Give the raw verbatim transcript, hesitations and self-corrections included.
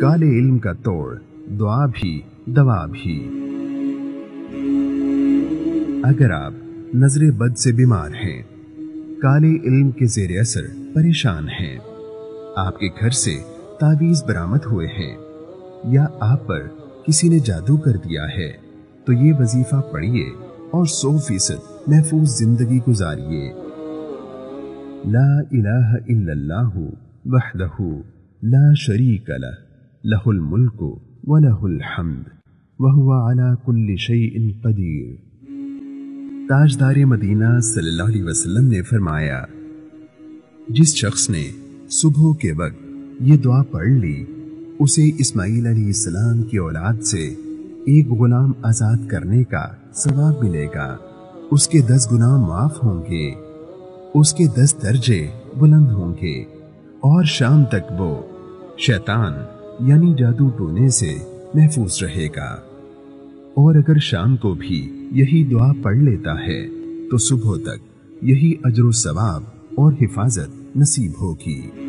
काले इल्म का तोड़, दुआ भी दवा भी। अगर आप नजर बद से बीमार हैं, काले इल्म के जेर असर परेशान हैं, आपके घर से तावीज बरामद हुए हैं या आप पर किसी ने जादू कर दिया है, तो ये वजीफा पढ़िए और सौ फीसद महफूज जिंदगी गुजारिए। ला इलाहा इल्लल्लाहु वहदहु ला शरीक लह, लहुल मुल्कु व लहुल हम्द व हुवा अला कुल्लि शैइन कदीर। ताजदार मदीना सल्लल्लाहु अलैहि वसल्लम ने फरमाया, जिस शख्स ने सुबह के वक्त ये दुआ पढ़ ली, उसे इस्माईल अलैहिस्सलाम की औलाद से एक गुलाम आजाद करने का सवाब मिलेगा। उसके दस गुनाह माफ होंगे, उसके दस दर्जे बुलंद होंगे और शाम तक वो शैतान यानी जादू टोने से महफूज रहेगा। और अगर शाम को भी यही दुआ पढ़ लेता है तो सुबह तक यही अजर सवाब और हिफाजत नसीब होगी।